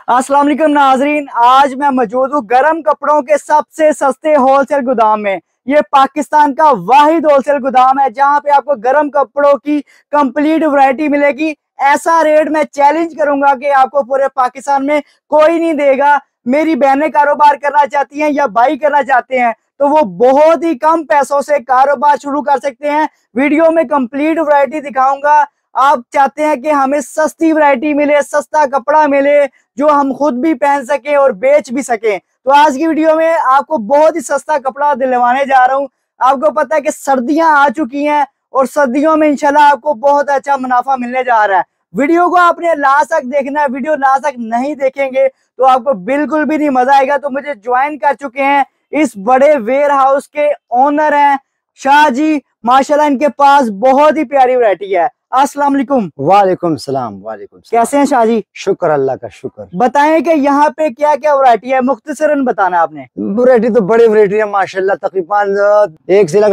अस्सलाम वालेकुम नाजरीन, आज मैं मौजूद हूँ गर्म कपड़ों के सबसे सस्ते होलसेल गोदाम में। ये पाकिस्तान का वाहिद होलसेल गोदाम है जहाँ पे आपको गर्म कपड़ों की कंप्लीट वैरायटी मिलेगी। ऐसा रेट मैं चैलेंज करूंगा कि आपको पूरे पाकिस्तान में कोई नहीं देगा। मेरी बहनें कारोबार करना चाहती हैं या भाई करना चाहते हैं तो वो बहुत ही कम पैसों से कारोबार शुरू कर सकते हैं। वीडियो में कंप्लीट वैरायटी दिखाऊंगा। आप चाहते हैं कि हमें सस्ती वैरायटी मिले, सस्ता कपड़ा मिले जो हम खुद भी पहन सके और बेच भी सके, तो आज की वीडियो में आपको बहुत ही सस्ता कपड़ा दिलवाने जा रहा हूं। आपको पता है कि सर्दियां आ चुकी हैं और सर्दियों में इंशाल्लाह आपको बहुत अच्छा मुनाफा मिलने जा रहा है। वीडियो को आपने लास्ट तक देखना है। वीडियो लास्ट तक नहीं देखेंगे तो आपको बिल्कुल भी नहीं मजा आएगा। तो मुझे ज्वाइन कर चुके हैं इस बड़े वेयर हाउस के ओनर हैं शाह जी। माशाल्लाह इनके पास बहुत ही प्यारी वैरायटी है। अस्सलाम वालेकुम। वालेकुम सलाम। वालेकुम सलाम। कैसे हैं शाह जी? शुक्र अल्लाह का शुक्र। बताएं कि यहाँ पे क्या क्या वैरायटी है, मुख्तसरन बताना आपने। वैरायटी तो बड़ी वैरायटी है माशाल्लाह, तकरीबन 1 से लेकर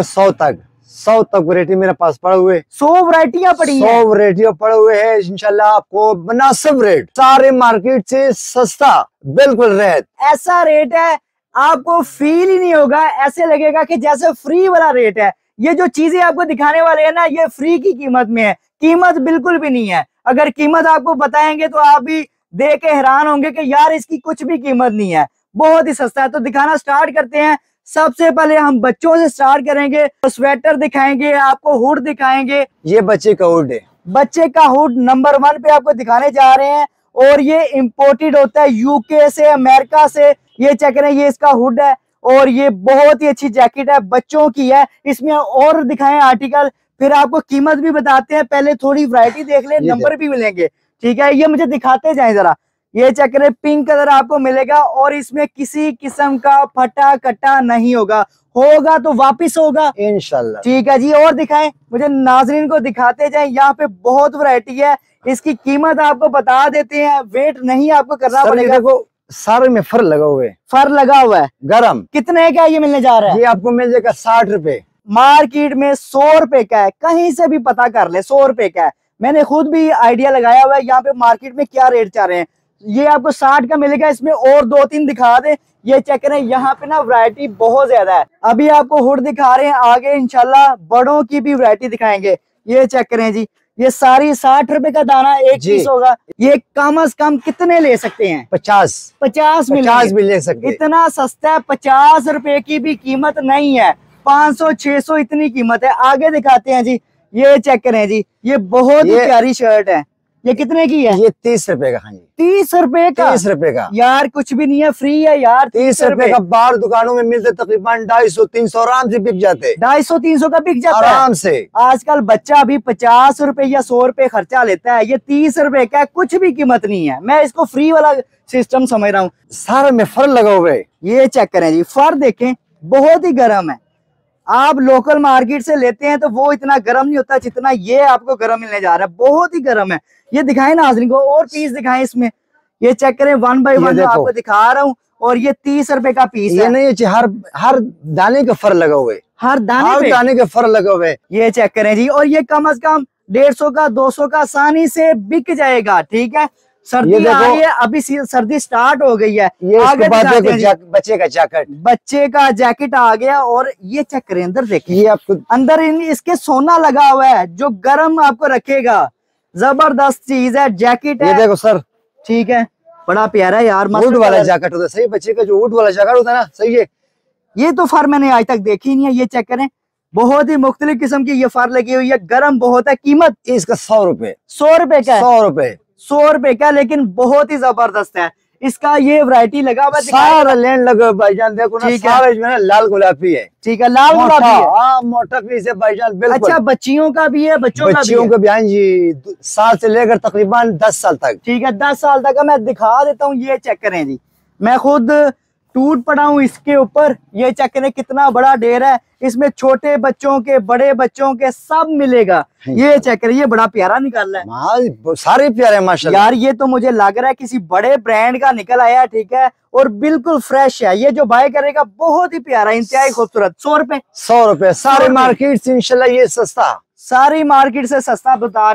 100 तक वैरायटी मेरे पास पड़े हुए। 100 वैरायटियां पड़ी हैं। 100 वैरायटियां पड़े हुए हैं। इंशाल्लाह आपको मुनासिब रेट, सारे मार्केट से सस्ता, बिल्कुल रेट। ऐसा रेट है आपको फील ही नहीं होगा, ऐसे लगेगा कि जैसे फ्री वाला रेट है। ये जो चीजें आपको दिखाने वाले हैं ना, ये फ्री की कीमत में है। कीमत बिल्कुल भी नहीं है। अगर कीमत आपको बताएंगे तो आप भी देख के हैरान होंगे कि यार इसकी कुछ भी कीमत नहीं है, बहुत ही सस्ता है। तो दिखाना स्टार्ट करते हैं। सबसे पहले हम बच्चों से स्टार्ट करेंगे। तो स्वेटर दिखाएंगे, आपको हुड दिखाएंगे। ये बच्चे का हुड है। बच्चे का हुड नंबर 1 पे आपको दिखाने जा रहे हैं और ये इम्पोर्टेड होता है यूके से, अमेरिका से। ये चेक करें, ये इसका हुड है और ये बहुत ही अच्छी जैकेट है, बच्चों की है। इसमें और दिखाएं आर्टिकल, फिर आपको कीमत भी बताते हैं। पहले थोड़ी वैरायटी देख ले, नंबर भी मिलेंगे, ठीक है। ये मुझे दिखाते जाएं जरा। ये चेक करें, पिंक कलर आपको मिलेगा और इसमें किसी किस्म का फटा कटा नहीं होगा, होगा तो वापिस होगा इंशाल्लाह, ठीक है जी। और दिखाएं, मुझे नाजरीन को दिखाते जाएं। यहाँ पे बहुत वैरायटी है, इसकी कीमत आपको बता देते हैं। वेट नहीं आपको करना पड़ेगा। देखो सारे में फर लगा हुआ है। फर लगा हुआ है गरम। कितने का ये मिलने जा रहा है? ये आपको मिल जाएगा 60 रुपए। मार्केट में 100 रुपए का है, कहीं से भी पता कर ले 100 रुपए का है। मैंने खुद भी आइडिया लगाया हुआ है यहाँ पे मार्केट में क्या रेट चल रहे हैं। ये आपको 60 का मिलेगा। इसमें और 2-3 दिखा दे। ये चेक करें, यहाँ पे ना वैरायटी बहुत ज्यादा है। अभी आपको हुड दिखा रहे हैं, आगे इंशाल्लाह बड़ों की भी वैरायटी दिखाएंगे। ये चेक करें जी, ये सारी 60 रुपए का दाना एक पीस होगा। ये कम से कम कितने ले सकते हैं? 50 भी ले सकते हैं। इतना सस्ता है, 50 रुपए की भी कीमत नहीं है। 500-600 इतनी कीमत है। आगे दिखाते हैं जी। ये चेक करें जी, ये बहुत ही प्यारी शर्ट है। ये कितने की है? ये 30 रुपए का। हाँ जी, 30 रुपए का। 30 रुपए का यार कुछ भी नहीं है, फ्री है यार। 30 रुपए का बाहर दुकानों में मिलते तकरीबन 250-300 आराम से बिक जाते। 250-300 का बिक जाता है आराम से। आजकल बच्चा भी 50 रुपए या 100 रुपए खर्चा लेता है। ये 30 रुपए का कुछ भी कीमत नहीं है। मैं इसको फ्री वाला सिस्टम समझ रहा हूँ। सारे में फर लगा हुआ है। ये चेक करें जी, फर देखें, बहुत ही गर्म है। आप लोकल मार्केट से लेते हैं तो वो इतना गर्म नहीं होता जितना ये आपको गर्म मिलने जा रहा है। बहुत ही गर्म है। ये दिखाएं नाज़रीन को, और पीस दिखाएं इसमें। ये चेक करें, 1 बाय 1 आपको दिखा रहा हूँ। और ये 30 रुपए का पीस है। ये नहीं है, हर दाने का फर लगा हुआ है। हर दाने का फर लगा हुआ है। ये चेक करें जी। और ये कम से कम 150 का 200 का आसानी से बिक जाएगा, ठीक है। सर्दी आ रही है, अभी सर्दी स्टार्ट हो गई है। ये आगे बच्चे का जैकेट आ गया। और ये चेक करें, अंदर देखिए, ये आपको अंदर इसके सोना लगा हुआ है जो गर्म आपको रखेगा। जबरदस्त चीज है, जैकेट है। ये देखो सर, ठीक है, बड़ा प्यारा है यार। वुड वाला जैकेट होता है, सही। बच्चे का जो वुड वाला जैकेट होता है ना, सही है। ये तो फर मैंने आज तक देखी नहीं है। ये चेक करें, बहुत ही मुख्तलिफ किस्म की ये फर लगी हुई है। गर्म बहुत है। कीमत इसका 100 रुपए। 100 रुपए का। 100 रुपए। 100 रुपए का, लेकिन बहुत ही जबरदस्त है। इसका ये वैरायटी लगा हुआ, सारा लैंड लगा भाईजान। देखो ना, सारा इसमें लाल गुलाबी है। ठीक है, लाल गुलाबी है। हाँ, मोटा पीस है भाईजान, बिल्कुल। अच्छा, बच्चियों का भी है? बच्चों का भी। हाँ जी, 7 से लेकर तकरीबन 10 साल तक। ठीक है, 10 साल तक का मैं दिखा देता हूँ। ये चेक करें जी, मैं खुद टूट पड़ा हूँ इसके ऊपर। ये चेक करें, कितना बड़ा ढेर है। इसमें छोटे बच्चों के, बड़े बच्चों के सब मिलेगा। ये चेक करें, ये बड़ा प्यारा निकाला है। सारे प्यारे माशाल्लाह। यार ये तो मुझे लग रहा है किसी बड़े ब्रांड का निकल आया, ठीक है। और बिल्कुल फ्रेश है। ये जो बाय करेगा बहुत ही प्यारा, इंतहाई खूबसूरत। 100 रुपए। 100 रुपए। सारे मार्केट से इंशाल्लाह ये सस्ता, सारी मार्केट से सस्ता बता रहे हैं।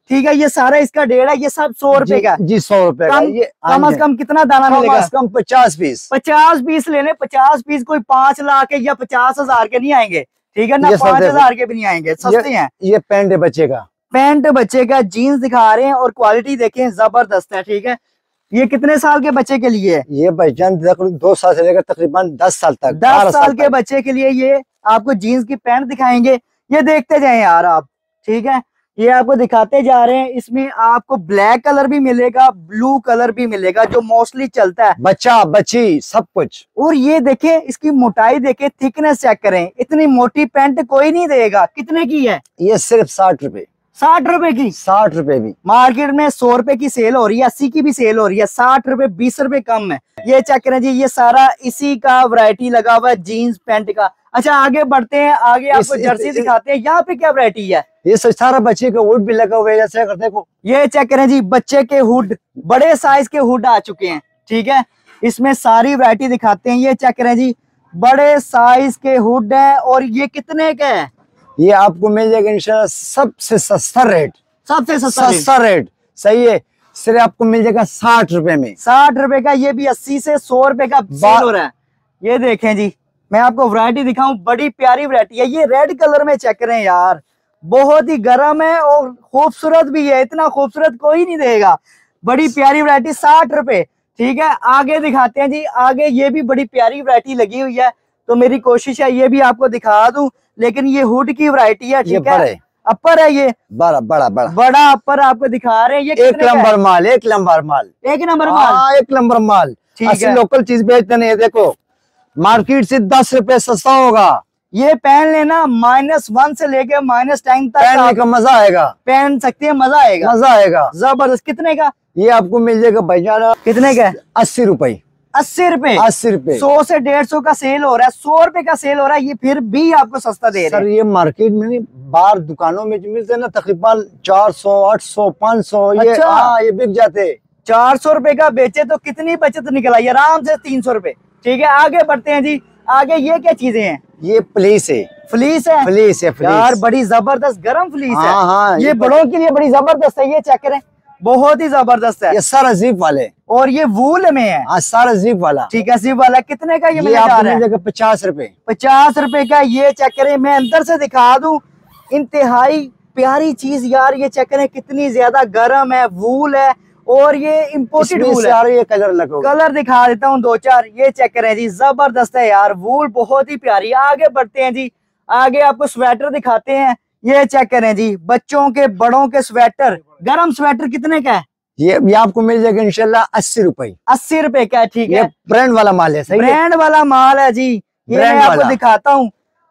ठीक है, ये सारा इसका 1.5 है, ये सब 100 रुपए का। जी 100 रुपए का। ये कम से कम कितना दाना मिलेगा? कम 50 पीस। 50 पीस लेने, 50 पीस कोई 5 लाख के या 50,000 के नहीं आएंगे, ठीक है ना, 5,000 के भी नहीं आएंगे, सस्ते हैं। ये पैंट है बच्चे का, पैंट बच्चे का, जीन्स दिखा रहे हैं और क्वालिटी देखें जबरदस्त है, ठीक है। ये कितने साल के बच्चे के लिए है? ये बच्चन 2 साल से लेकर तकरीबन 10 साल तक, 10 साल के बच्चे के लिए ये आपको जीन्स की पैंट दिखाएंगे। ये देखते जाएं यार आप, ठीक है, ये आपको दिखाते जा रहे हैं। इसमें आपको ब्लैक कलर भी मिलेगा, ब्लू कलर भी मिलेगा, जो मोस्टली चलता है, बच्चा बच्ची सब कुछ। और ये देखें, इसकी मोटाई देखें, थिकनेस चेक करें, इतनी मोटी पैंट कोई नहीं देगा। कितने की है? ये सिर्फ 60 रुपए। 60 रुपए की? 60 रुपए भी। मार्केट में 100 रुपए की सेल हो रही है, 80 की भी सेल हो रही है, 60 रुपए 20 रुपए कम है। ये चेक करें जी, ये सारा इसी का वैरायटी लगा हुआ है जीन्स पैंट का। अच्छा आगे बढ़ते हैं, आगे आपको जर्सी दिखाते हैं। यहाँ पे क्या वैरायटी है? ये सारा बच्चे का हुड भी लगा हुआ है, जैसे देखो। ये चेक करें जी, बच्चे के हुड, बड़े साइज के हुड आ चुके हैं, ठीक है। इसमें सारी वैरायटी दिखाते हैं। ये चेक करें जी, बड़े साइज के हुड है, और ये कितने का है? ये आपको मिल जाएगा इंशाल्लाह सबसे सस्ता रेट। सबसे सस्ता रेट, सही है। सिर्फ आपको मिल जाएगा 60 रुपए में। 60 रुपए का। ये भी 80 से 100 रुपए का सेल हो रहा है। ये देखें जी, मैं आपको वैरायटी दिखाऊं, बड़ी प्यारी वैरायटी है। ये रेड कलर में चेक करें यार, बहुत ही गर्म है और खूबसूरत भी है, इतना खूबसूरत कोई नहीं देगा। बड़ी प्यारी वैरायटी, 60 रुपए, ठीक है। आगे दिखाते हैं जी, आगे ये भी बड़ी प्यारी वैरायटी लगी हुई है, तो मेरी कोशिश है ये भी आपको दिखा दूं, लेकिन ये हुड की वैरायटी है, ठीक है। अपर है, ये बड़ा बड़ा बड़ा बड़ा अपर आपको दिखा रहे हैं। ये एक नंबर माल, एक नंबर माल, एक नंबर माल, एक नंबर माल। ठीक है, लोकल चीज बेचते नहीं। देखो मार्केट से 10 रुपए सस्ता होगा। ये पहन लेना, -1 से लेके -10 तक पहनने का मजा आएगा, पहन सकते हैं, मजा आएगा, मजा आएगा जबरदस्त। कितने का? ये आपको मिल जाएगा भाईजान, कितने का? 80 रुपए। 80 रुपए? 80 रुपए। 100 से 150 का सेल हो रहा है, 100 रुपए का सेल हो रहा है, ये फिर भी आपको सस्ता दे रहे हैं। सर ये मार्केट में नहीं, बाहर दुकानों में जो मिलते हैं ना, तकरीबन 400, 800, 500, ये अच्छा। ये बिक जाते। 400 रुपए का बेचे तो कितनी बचत निकल आई, आराम से 300 रुपए, ठीक है। आगे बढ़ते हैं जी, आगे ये क्या चीजें हैं? ये फ्लीस है, फ्लीस है, फ्लीस है, फ्लीस। यार बड़ी जबरदस्त गर्म फ्लीस है। हाँ, ये बड़ों के लिए बड़ी जबरदस्त है, ये चेक करें, बहुत ही जबरदस्त है। ये सारा जीप वाले, और ये वूल में है। हाँ सारा जीप वाला, ठीक है, जीप वाला। कितने का ये मिल आपको रहा मिल है? जाएगा 50 रुपए। 50 रुपए का। ये चेक करें, मैं अंदर से दिखा दूं, इंतहाई प्यारी चीज यार। ये चेक करें कितनी ज्यादा गर्म है, वूल है, और ये इम्पोर्टेड वूल है। ये कलर लगा, कलर दिखा देता हूँ 2-4। ये चेक करें जी, जबरदस्त है यार, वूल बहुत ही प्यारी। आगे बढ़ते हैं जी, आगे आपको स्वेटर दिखाते हैं। ये चेक करें जी, बच्चों के बड़ों के स्वेटर, गर्म स्वेटर कितने का है? ये आपको मिल जाएगा इंशाल्लाह 80 रुपए। 80 रुपए का, ठीक है। ब्रांड वाला माल है, सही है? ब्रांड वाला माल है जी, ये मैं आपको दिखाता हूँ।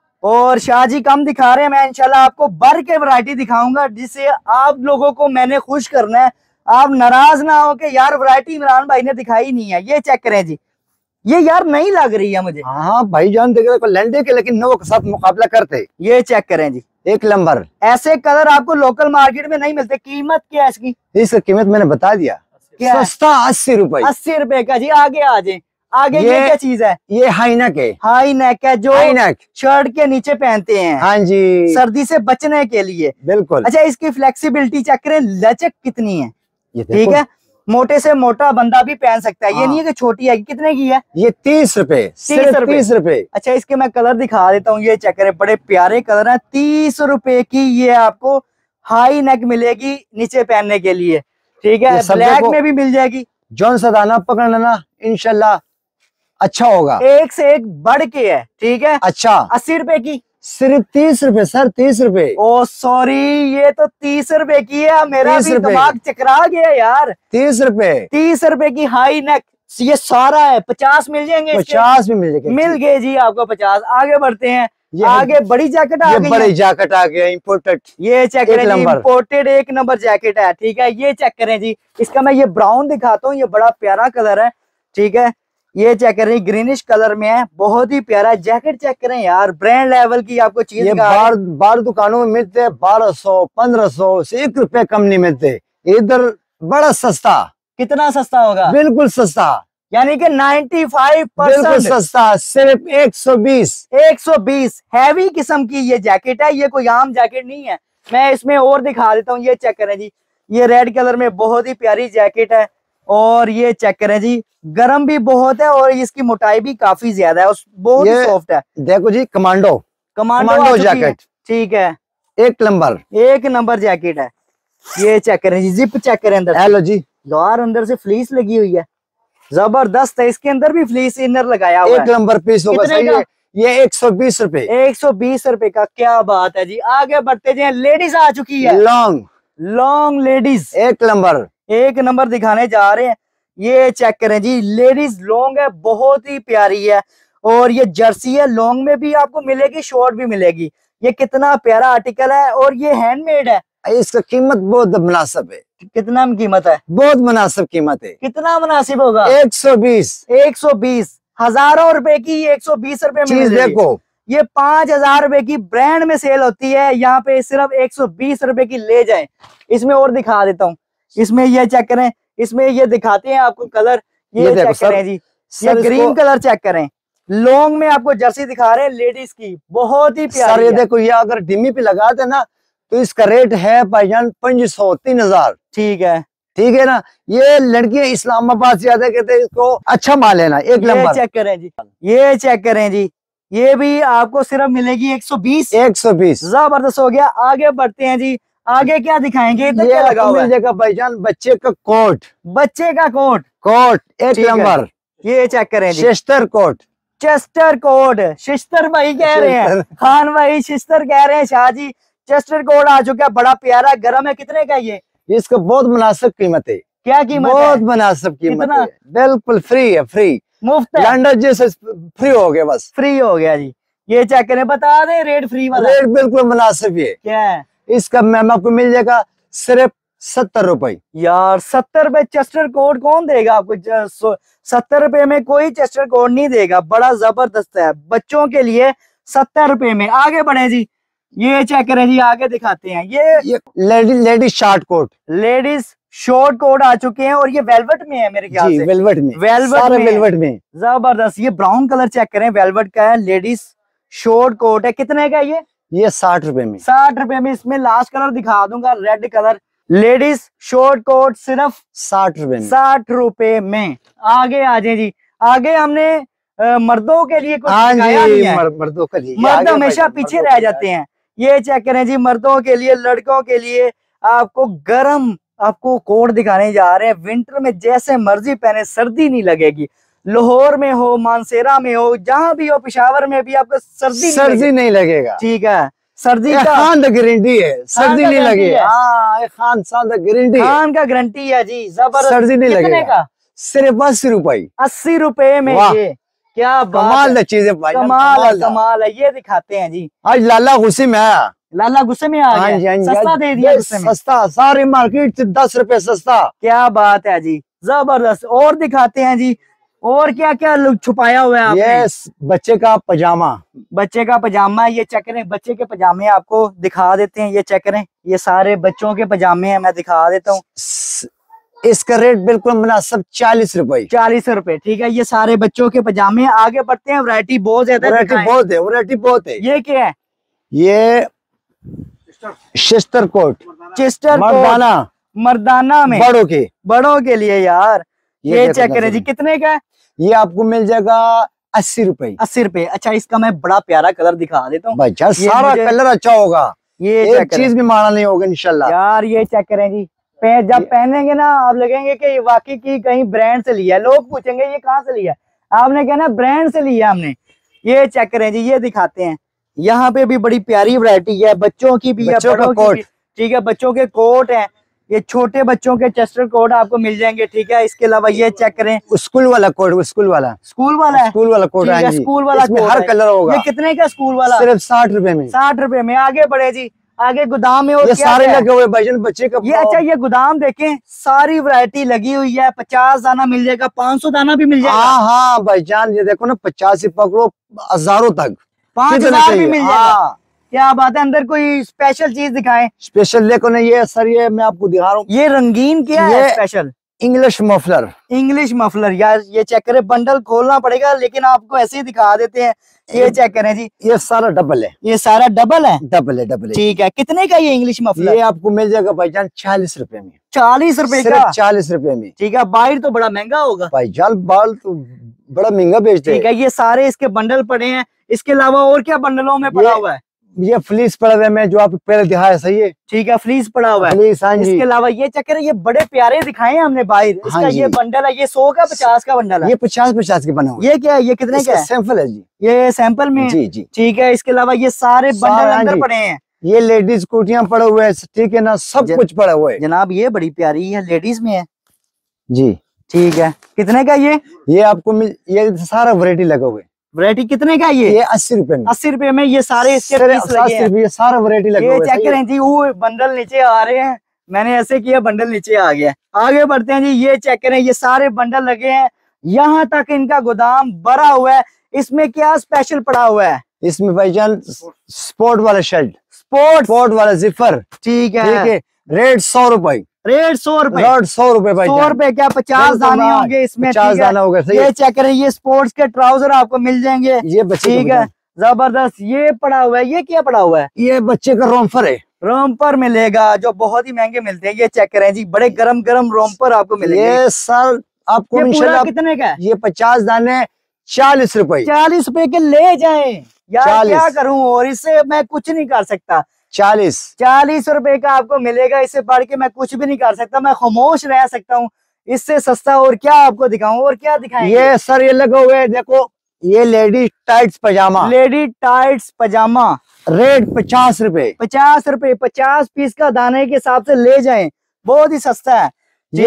और शाह जी कम दिखा रहे हैं, मैं इंशाल्लाह आपको भर के वैरायटी दिखाऊंगा, जिससे आप लोगों को मैंने खुश करना है, आप नाराज ना हो कि यार वैरायटी इमरान भाई ने दिखाई नहीं है। ये चेक करें जी, ये यार नहीं लग रही है मुझे। हाँ भाईजान देख रहे लंडे के, लेकिन नौ के साथ मुकाबला करते। ये चेक करें जी, एक नंबर। ऐसे कलर आपको लोकल मार्केट में नहीं मिलते। कीमत क्या है इसकी? इसकी कीमत मैंने बता दिया, सस्ता 80 रुपए। 80 रुपए का जी। आगे आ जाए, आगे ये क्या चीज है? ये हाई नेक है, हाई नेक है, जो शर्ट के नीचे पहनते हैं, हाँ जी, सर्दी से बचने के लिए। बिल्कुल। अच्छा, इसकी फ्लेक्सिबिलिटी चेक करें, लचक कितनी है, ठीक है। मोटे से मोटा बंदा भी पहन सकता है। ये नहीं है कि छोटी है। कितने की है? ये 30 रुपए। 30 रुपए। अच्छा, इसके मैं कलर दिखा देता हूँ। ये चेक करें, बड़े प्यारे कलर हैं। 30 रुपए की ये आपको हाई नेक मिलेगी नीचे पहनने के लिए, ठीक है। ब्लैक में भी मिल जाएगी। जौन सा दाना पकड़ना ना इंशाल्लाह अच्छा होगा, एक से एक बढ़ के है, ठीक है। अच्छा। 80 रुपए की, सिर्फ 30 रुपए सर, 30 रुपए। ओ सॉरी, ये तो 30 रुपए की है। मेरा भी दिमाग चकरा गया यार। 30 रुपए। 30 रुपए की हाई नेक, ये सारा है। 50 मिल जाएंगे? 50 भी मिल जाएंगे। मिल गए जी आपको 50। आगे बढ़ते हैं, आगे बड़ी जैकेट आ गई। बड़ी जैकेट आ गया, इम्पोर्टेड। ये चेक करें जी, इम्पोर्टेड एक नंबर जैकेट है, ठीक है। ये चेक करें जी, इसका मैं ये ब्राउन दिखाता हूँ, ये बड़ा प्यारा कलर है, ठीक है। ये चेक करें, ग्रीनिश कलर में है, बहुत ही प्यारा जैकेट। चेक करें यार, ब्रांड लेवल की आपको चीज। बाहर दुकानों में मिलते हैं 1200, 1500 से 1 रुपए कम नहीं मिलते। इधर बड़ा सस्ता। कितना सस्ता होगा? बिल्कुल सस्ता, यानी कि 95% सस्ता, सिर्फ 120। 120। हैवी किस्म की ये जैकेट है, ये कोई आम जैकेट नहीं है। मैं इसमें और दिखा देता हूँ। ये चेक करें जी, ये रेड कलर में बहुत ही प्यारी जैकेट है और ये चेक करें जी, गर्म भी बहुत है और इसकी मोटाई भी काफी ज्यादा है और बहुत ही सॉफ्ट है। देखो जी, कमांडो कमांडो जैकेट, ठीक है, एक नंबर जैकेट है। ये चेक करें जी, जिप चेक करें अंदर, हेलो जी यार अंदर से फ्लीस लगी हुई है, जबरदस्त है। इसके अंदर भी फ्लीस इनर लगाया हुआ है। एक नंबर पीस होगा सही है। ये 120 रुपए, 120 रुपए का, क्या बात है जी। आगे बढ़ते जाए, लेडीज आ चुकी है, लॉन्ग लेडीज, एक नंबर दिखाने जा रहे हैं। ये चेक करें जी, लेडीज लॉन्ग है, बहुत ही प्यारी है और ये जर्सी है, लॉन्ग में भी आपको मिलेगी, शॉर्ट भी मिलेगी। ये कितना प्यारा आर्टिकल है और ये हैंडमेड है। इसका कीमत बहुत मुनासिब है। कितना कीमत है? बहुत मुनासिब कीमत है। कितना मुनासिब होगा? 120 हजारों रुपए की 120 रुपए में चीज। देखो ये 5000 रुपए की ब्रांड में सेल होती है, यहाँ पे सिर्फ 120 रुपए की ले जाएं। इसमें और दिखा देता हूँ, इसमें ये चेक करें, इसमें ये दिखाते हैं आपको कलर, ये चेक करें जी, ये ग्रीन कलर चेक करें, लॉन्ग में आपको जर्सी दिखा रहे हैं लेडीज की, बहुत ही प्यारी। सर ये देखो, ये अगर डिमी पे लगाते ना तो इसका रेट है भाईजान 500-3000। ठीक है, ठीक है ना। ये लड़कियां इस्लामाबाद से आते कहते हैं इसको अच्छा माल है ना, एक नंबर। चेक करें जी, ये चेक करें जी, ये भी आपको सिर्फ मिलेगी 120। जबरदस्त हो गया। आगे बढ़ते हैं जी, आगे क्या दिखाएंगे? तो क्या लगा हुआ है भाईजान? बच्चे का कोट, एक नंबर। ये चेक करें जी, चेस्टर कोट, शिस्तर भाई कह रहे हैं, खान भाई शिस्तर कह रहे हैं, शाह जी चेस्टर कोट आ चुका है, बड़ा प्यारा गर्म है। कितने का ये? इसका बहुत मुनासिब कीमत है। क्या कीमत? बहुत मुनासिब कीमत है, बिल्कुल फ्री है, फ्री मुफ्त है, लंडन जैसे फ्री हो गया, बस फ्री हो गया जी। ये चेक करें, बता दें रेट फ्री वाला? रेट बिल्कुल मुनासिब है। क्या है इसका? मैम आपको मिल जाएगा सिर्फ 70 रुपए। यार 70 रुपए चेस्टर कोट कौन देगा आपको? 70 रुपए में कोई चेस्टर कोट नहीं देगा, बड़ा जबरदस्त है बच्चों के लिए, 70 रुपए में। आगे बढ़े जी, ये चेक करें जी, आगे दिखाते हैं। ये ladies short coat, ladies short coat आ चुके हैं और ये वेलवेट में है मेरे ख्याल से। वेलवेट में जबरदस्त। ये ब्राउन कलर चेक करें, वेलवेट का है, लेडीज शॉर्ट कोट है। कितने का ये 60 रुपए में। 60 रुपए में। इसमें लास्ट कलर दिखा दूंगा, red colour, ladies short coat सिर्फ 60 रुपए में। 60 रुपए में। आगे आ जाए जी, आगे हमने मर्दों के लिए कुछ दिखाया नहीं है। मर्दों के लिए मर्द हमेशा पीछे रह जाते हैं। ये चेक करें जी, मर्दों के लिए, लड़कों के लिए आपको गर्म आपको कोट दिखाने जा रहे हैं। विंटर में जैसे मर्जी पहने, सर्दी नहीं लगेगी। लाहौर में हो, मानसेरा में हो, जहां भी हो, पेशावर में भी आपको सर्दी नहीं लगेगा। ठीक है, सर्दी का खान का गारंटी है, सर्दी नहीं लगेगा। खान का गारंटी है जी, जबरदस्त। सर्दी नहीं लगेगा। कितने का? सिर्फ 80 रुपए। 80 रुपए में। ये क्या कमाल चीज है भाई, कमाल है। ये दिखाते हैं जी, आज लाला गुस्से में आया, लाला गुस्से में आ गया। सस्ता दे दिया गुस्से में, सस्ता, सारी मार्केट से 10 रुपए सस्ता। क्या बात है जी, जबरदस्त। और दिखाते हैं जी, और क्या क्या छुपाया हुआ है आपने? ये बच्चे का पजामा, ये चेक करें, बच्चे के पजामे आपको दिखा देते हैं। ये चेक करें, ये सारे बच्चों के पजामे हैं, मैं दिखा देता हूँ। इसका रेट बिल्कुल मुनासिब 40 रुपए। 40 रुपए, ठीक है। ये सारे बच्चों के पजामे। आगे बढ़ते हैं, वैरायटी बहुत ज्यादा, वैरायटी बहुत है। ये क्या है? ये चेस्टर कोट, मर्दाना में बड़ों के लिए यार। ये चेक करें जी, कितने का है? ये आपको मिल जाएगा 80 रुपए। 80 रुपए। अच्छा, इसका मैं बड़ा प्यारा कलर दिखा देता हूँ। सारा कलर अच्छा होगा, ये एक चीज भी माड़ा नहीं होगा इंशाल्लाह। यार ये चेक करें जी, जब पहनेंगे ना आप लगेंगे कि वाकई की कहीं ब्रांड से लिया है। लोग पूछेंगे ये कहाँ से लिया, आपने कहना ब्रांड से लिया हमने। ये चेक करें जी, ये दिखाते हैं। यहाँ पे भी बड़ी प्यारी वैरायटी है, बच्चों की भी है, बड़ों की भी। ठीक है, बच्चों के कोट हैं, ये छोटे बच्चों के चेस्टर कोट आपको मिल जाएंगे। ठीक है, इसके अलावा ये चेक करें, स्कूल वाला कोट, स्कूल वाला कोट, स्कूल वाला हर कलर होगा। ये कितने का स्कूल वाला? सिर्फ 60 रुपए में। 60 रुपए में। आगे बढ़े जी, आगे गोदाम में और ये सारे लगे हुए भाईजान बच्चे का। ये अच्छा, ये गोदाम देखें, सारी वैरायटी लगी हुई है। 50 दाना मिल जाएगा, 500 दाना भी मिल जाएगा। हाँ भाईजान, ये देखो ना, 50 से पकड़ो हजारों तक, 5000 भी मिल जाएगा। क्या बात है। अंदर कोई स्पेशल चीज दिखाएं? स्पेशल देखो ना, ये सर, ये मैं आपको दिखा रहा हूँ। ये रंगीन क्या है special? English muffler. English muffler यार, ये चेक करें, बंडल खोलना पड़ेगा लेकिन आपको ऐसे ही दिखा देते हैं। ये चेक करें जी, ये सारा डबल है, ये सारा डबल है। डबल है, डबल है। ठीक है, कितने का ये इंग्लिश मफलर? ये आपको मिल जाएगा भाईजान 40 रुपए में। 40 रुपए का? 40 रुपए में। ठीक है, बाहर तो बड़ा महंगा होगा भाईजान, बाल तो बड़ा महंगा बेचते हैं। ठीक है, ये सारे इसके बंडल पड़े हैं। इसके अलावा और क्या बंडलों में पड़ा हुआ है? ये फ्लीस पड़ा हुआ है, मैं जो आपको पहले दिखाया, सही है। ठीक है, फ्लीस पड़ा हुआ है। फ्लीस, हाँ जी। इसके अलावा ये चक्कर, ये बड़े प्यारे दिखाए हमने बाहर। इसका हाँ ये बंडल है, ये 100 का 50 का बंडल है? ये 50 के बना हुआ है। ये क्या है, ये कितने का है? सैंपल है जी, ये सैंपल में? जी जी। ठीक है, इसके अलावा ये सारे बंडल अंदर पड़े हैं। ये लेडीज कोटियां पड़े हुए हैं, ठीक है ना, सब कुछ पड़ा हुआ है जनाब। ये बड़ी प्यारी है, लेडीज में है जी। ठीक है, कितने का ये आपको ये सारा वैरायटी लगा हुआ है। वैरायटी कितने का ये 80 रुपए में। 80 रुपए में ये सारे इसके पीस लगे हैं। ये सारा वैरायटी लगा हुआ है। ये चेक करें जी, वो बंडल नीचे आ रहे हैं, मैंने ऐसे किया, बंडल नीचे आ गया। आगे बढ़ते हैं जी, ये चेक करें, ये सारे बंडल लगे हैं, यहाँ तक इनका गोदाम भरा हुआ है। इसमें क्या स्पेशल पड़ा हुआ है? इसमें भाईजान स्पोर्ट वाला शर्ट, स्पोर्ट वाला जिफर, ठीक है। रेट 100 रुपए। रेट 100 रुपए? 100 रुपए भाई। 100 रुपए क्या? 50 दाने होंगे इसमें? 50 दाना होगा। ये चेक करें, ये स्पोर्ट्स के ट्राउजर आपको मिल जाएंगे। ये बच्चे, ठीक है, जबरदस्त। ये पड़ा हुआ है, ये क्या पड़ा हुआ है? ये बच्चे का रोम्पर है। रोम्पर मिलेगा, जो बहुत ही महंगे मिलते हैं। ये चेक करें जी, बड़े गरम गरम रोम्पर आपको मिलेंगे। ये सर आपको पूरा कितने का है? ये 50 दाने 40 रुपए। 40 रुपए के ले जाएं यार, क्या करूं, और इससे मैं कुछ नहीं कर सकता। 40 रुपए का आपको मिलेगा, इससे बढ़ के मैं कुछ भी नहीं कर सकता, मैं खामोश रह सकता हूँ। इससे सस्ता और क्या आपको दिखाऊं, और क्या दिखाएं? ये सर ये लगा हुआ है, देखो, ये लेडी टाइट्स पजामा। लेडी टाइट्स पजामा, रेट 50 रुपए। 50 रुपए, 50 पीस का दाने के हिसाब से ले जाएं, बहुत ही सस्ता है।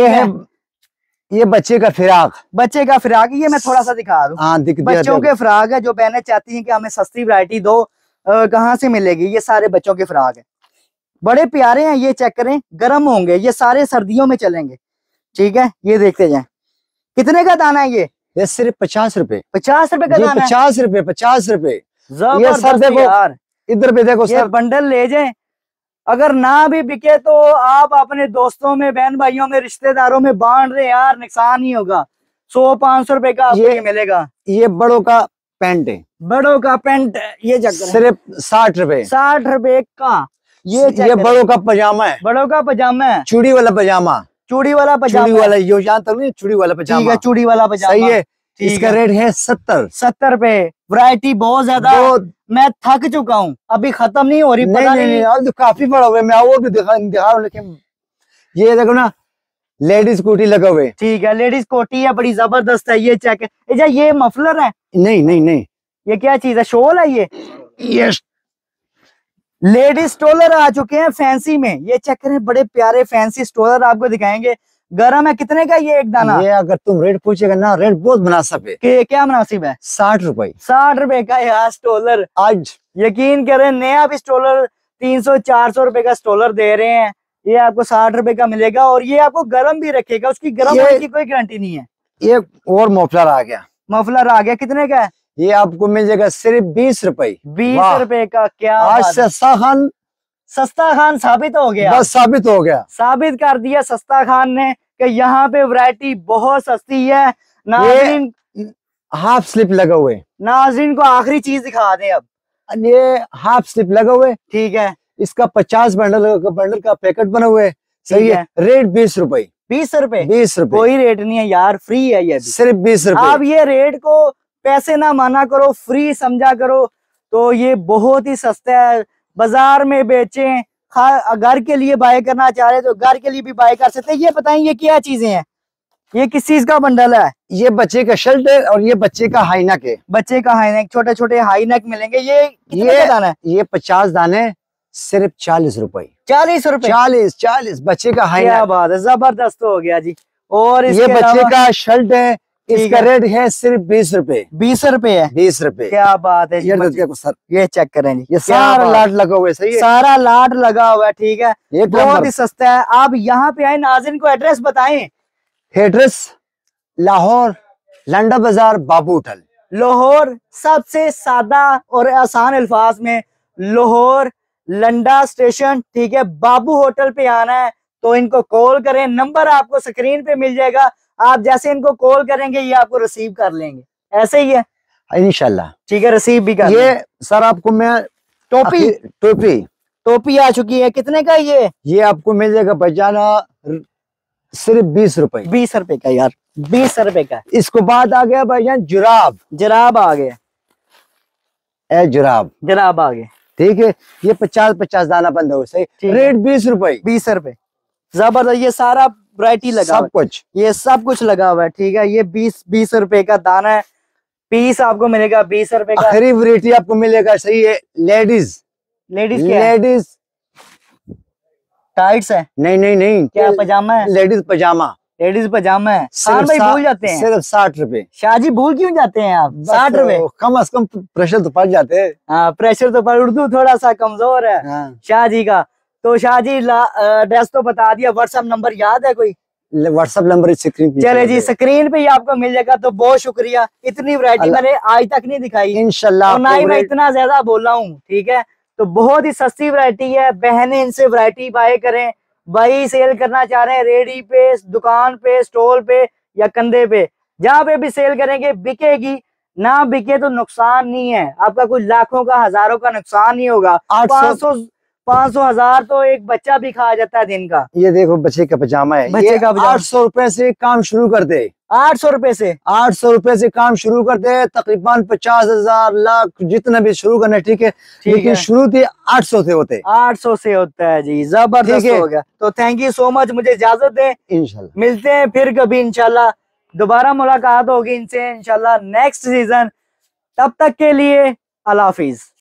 ये बच्चे का फिराक। बच्चे का फिराक, ये मैं थोड़ा सा दिखा दूं। हाँ, बच्चों के फिराक है, जो बहनें चाहती हैं कि हमें सस्ती वैरायटी दो, कहाँ से मिलेगी? ये सारे बच्चों के फिराक है, बड़े प्यारे हैं। ये चेक करें, गर्म होंगे, ये सारे सर्दियों में चलेंगे। ठीक है, ये देखते जाएं। कितने का दाना है ये सिर्फ 50 रुपए। 50 रुपए का दाना? 50 रुपए, 50 रुपए। ये सर देखो यार, इधर पे देखो सर, बंडल ले जाएं। अगर ना भी बिके तो आप अपने दोस्तों में, बहन भाइयों में, रिश्तेदारों में बांट रहे यार, नुकसान ही होगा। 100-500 रुपए का आपको ये मिलेगा। ये बड़ों का पैंट है, बड़ों का पैंट, ये सिर्फ 60 रुपए। 60 रुपए का। ये बड़ों का पजामा है, बड़ों का पजामा है, चूड़ी वाला पजामा। चूड़ी वाला पजामा, चूड़ी वाला, यो जानता नहीं, चूड़ी वाला पजामा। ठीक है, चूड़ी वाला पजामा, सही है। इसका रेट है 70 रुपए। वैरायटी बहुत ज्यादा, मैं थक चुका हूँ, अभी खत्म नहीं हो रही। नहीं, अब तो काफी बड़ा हुआ है, मैं और भी दिखा रहा हूँ, लेकिन ये देखो ना, लेडीज कोटी लगा हुए। ठीक है, लेडीज कोटी है, बड़ी जबरदस्त है। ये चेक है, ये मफलर है? नहीं, ये क्या चीज है? शॉल है ये लेडीज स्टोलर आ चुके हैं फैंसी में। ये चेक करें, बड़े प्यारे फैंसी स्टोलर आपको दिखाएंगे। गरम है, कितने का ये एक दाना? ये अगर तुम रेट पूछेगा ना, रेट बहुत मुनासिब है। क्या मुनासिब है? 60 रुपए। 60 रुपए का यार स्टोलर। आज यकीन करें, नया भी स्टोलर 300-400 रुपए का स्टोलर दे रहे हैं, ये आपको 60 रुपए का मिलेगा। और ये आपको गर्म भी रखेगा, उसकी गर्म होने की कोई गारंटी नहीं है। ये और मफलर आ गया। मफलर आ गया, कितने का है? ये आपको मिल जाएगा सिर्फ 20 रुपए। 20 रुपए का? क्या आज सस्ता खान साबित हो गया। बस साबित हो गया, साबित कर दिया सस्ता खान ने कि यहाँ पे वैरायटी बहुत सस्ती है। नाज़रीन, हाफ स्लिप लगा हुए। नाज़रीन को आखिरी चीज दिखा दें अब। ये हाफ स्लिप लगा हुए, ठीक है। इसका 50 बंडल का पैकेट बना हुआ है। सही है। रेट 20 रुपए। 20 रुपए? 20 रुपए। कोई रेट नहीं है यार, फ्री है ये, सिर्फ 20 रुपए। आप ये रेट को पैसे ना माना करो, फ्री समझा करो, तो ये बहुत ही सस्ता है। बाजार में बेचें, घर के लिए बाय करना चाह रहे तो घर के लिए भी बाय कर सकते हैं। ये बताएं, ये क्या चीजें हैं? ये किस चीज का बंडल है? ये बच्चे का शर्ट है और ये बच्चे का हाई नेक है। बच्चे का हाई नेक, छोटे छोटे हाई नेक मिलेंगे। ये कितने का दाना है? ये 50 दाने सिर्फ 40 रुपए। 40 रुपए? 40 बच्चे का हाई नेक। क्या बात है, जबरदस्त हो गया जी। और ये बच्चे का शर्ट है, इसका रेट है सिर्फ 20 रुपए। 20 रुपए है? 20 रुपए। क्या बात है। सर ये चेक करें जी, ये सारा लाट लगा हुआ है। सही है, सारा लाट लगा हुआ है। ठीक है, बहुत ही सस्ता है। आप यहाँ पे आए, नाज़रीन को एड्रेस बताएं। एड्रेस लाहौर, लंडा बाजार, बाबू होटल। लाहौर, सबसे सादा और आसान अल्फाज में, लाहौर लंडा स्टेशन। ठीक है, बाबू होटल पे आना है, तो इनको कॉल करें, नंबर आपको स्क्रीन पे मिल जाएगा। आप जैसे इनको कॉल करेंगे ये आपको रिसीव कर लेंगे, ऐसे ही है इंशाल्लाह। ठीक है, रिसीव भी कर ये सर आपको मैं टोपी टोपी टोपी आ चुकी है, कितने का ये आपको मिल जाएगा भाईजान सिर्फ 20 रुपए। 20 रुपए का यार, 20 रुपए का। इसको बाद आ गया भाईजान जुराब, जराब आ गए, जुराब जराब आ गए, ठीक है। ये 50-50 दाना बंद हो सही, रेट 20 रुपए। 20 रुपए, जबरदस्त। ये सारा वैरायटी लगा सब कुछ, ये सब कुछ लगा हुआ है ठीक है। ये 20 रुपए का दाना है, पीस आपको मिलेगा 20 रुपए का। आखिरी वैरायटी आपको मिलेगा सही है लेडीज, लेडीज टाइट्स है, नहीं क्या पजामा है, लेडीज पजामा, लेडीज पजामा है। खान भाई भूल जाते हैं सिर्फ 60 रुपए। शाहजी भूल क्यों जाते हैं आप? 60 रुपए, कम से कम प्रेशर तो पड़ जाते हैं। हाँ प्रेशर तो पर, उर्दू थोड़ा सा कमजोर है शाहजी का। तो शाहजी एड्रेस तो बता दिया, व्हाट्सएप नंबर याद है कोई? व्हाट्सएप नंबर स्क्रीन पे चले जी, स्क्रीन पे ही आपको मिल जाएगा। तो बहुत शुक्रिया, इतनी वैरायटी मैंने आज तक नहीं दिखाई इंशाल्लाह, और ना ही मैं इतना ज्यादा बोला हूँ ठीक है। तो बहुत ही सस्ती वैरायटी है, बहनें इनसे वैरायटी बाय करें। भाई सेल करना चाह रहे हैं रेडी पे, दुकान पे, स्टॉल पे या कंधे पे, जहाँ पे भी सेल करेंगे बिकेगी, ना बिके तो नुकसान नहीं है आपका, कुछ लाखों का हजारों का नुकसान नहीं होगा। 500 1000 तो एक बच्चा भी खा जाता है दिन का। ये देखो बच्चे का पजामा है, बच्चे का पजामा 800 रुपए से काम शुरू कर दे। 800 रुपए से, 800 रुपए से काम शुरू कर दे, तकरीबन 50,000 लाख जितना भी शुरू करना ठीक है, लेकिन शुरू थी 800 से होते, 800 से होता है जी, जबरदस्त हो गया। तो थैंक यू सो मच, मुझे इजाजत दें, इंशाल्लाह मिलते हैं फिर कभी इंशाल्लाह, दोबारा मुलाकात होगी इनसे इंशाल्लाह नेक्स्ट सीजन। तब तक के लिए अल्लाह हाफिज।